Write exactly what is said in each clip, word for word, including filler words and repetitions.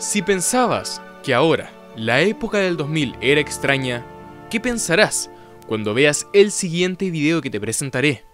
Si pensabas que ahora la época del dos mil era extraña, ¿qué pensarás cuando veas el siguiente video que te presentaré?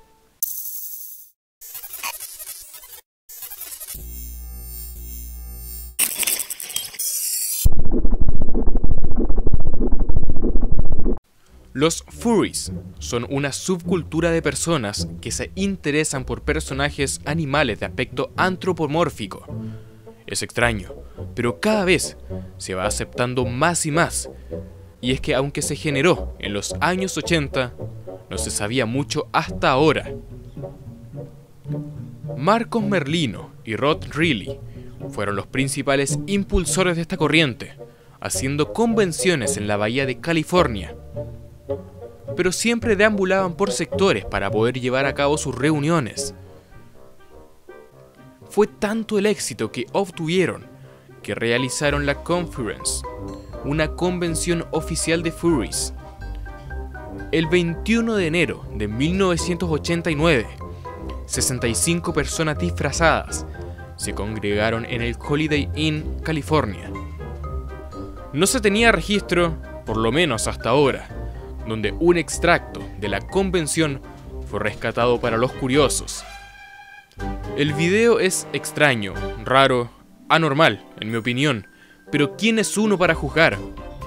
Los furries son una subcultura de personas que se interesan por personajes animales de aspecto antropomórfico. Es extraño, pero cada vez se va aceptando más y más. Y es que aunque se generó en los años ochenta, no se sabía mucho hasta ahora. Marcos Merlino y Rod Reilly fueron los principales impulsores de esta corriente, haciendo convenciones en la bahía de California. Pero siempre deambulaban por sectores para poder llevar a cabo sus reuniones. Fue tanto el éxito que obtuvieron que realizaron la Conference, una convención oficial de furries. El veintiuno de enero de mil novecientos ochenta y nueve, sesenta y cinco personas disfrazadas se congregaron en el Holiday Inn, California. No se tenía registro, por lo menos hasta ahora, donde un extracto de la convención fue rescatado para los curiosos. El video es extraño, raro, anormal, en mi opinión, pero ¿quién es uno para juzgar?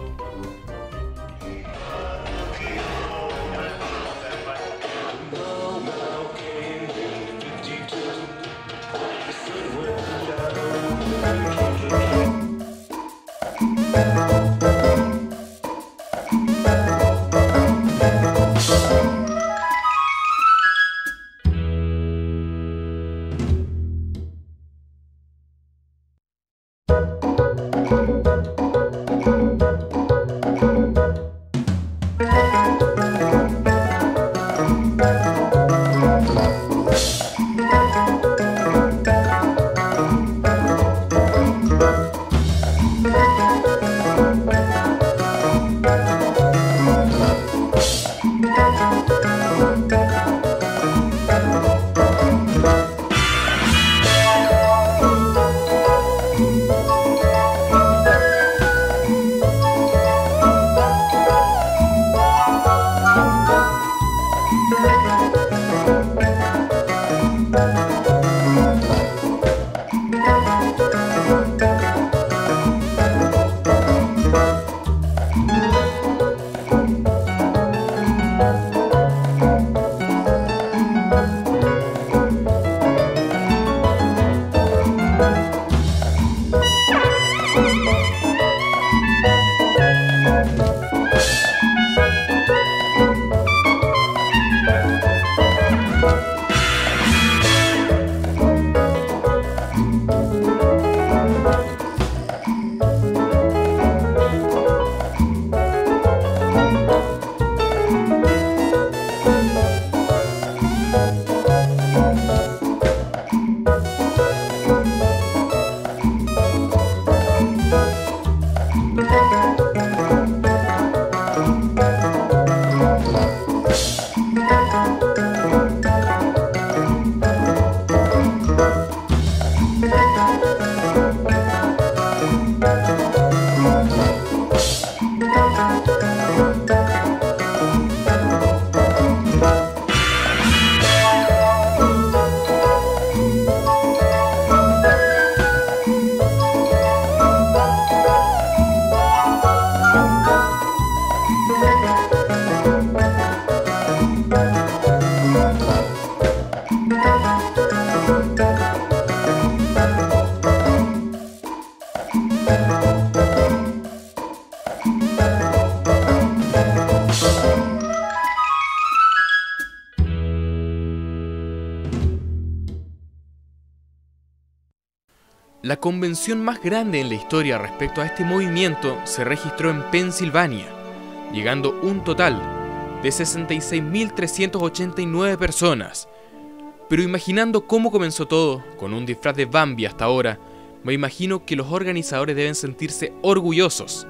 La convención más grande en la historia respecto a este movimiento se registró en Pensilvania, llegando un total de sesenta y seis mil trescientas ochenta y nueve personas. Pero imaginando cómo comenzó todo, con un disfraz de Bambi hasta ahora, me imagino que los organizadores deben sentirse orgullosos.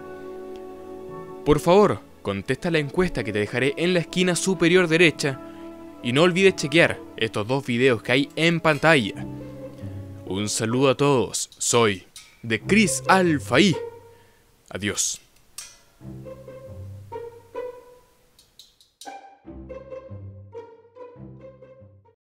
Por favor, contesta la encuesta que te dejaré en la esquina superior derecha y no olvides chequear estos dos videos que hay en pantalla. Un saludo a todos, soy de Chris Al-Fahey. Adiós.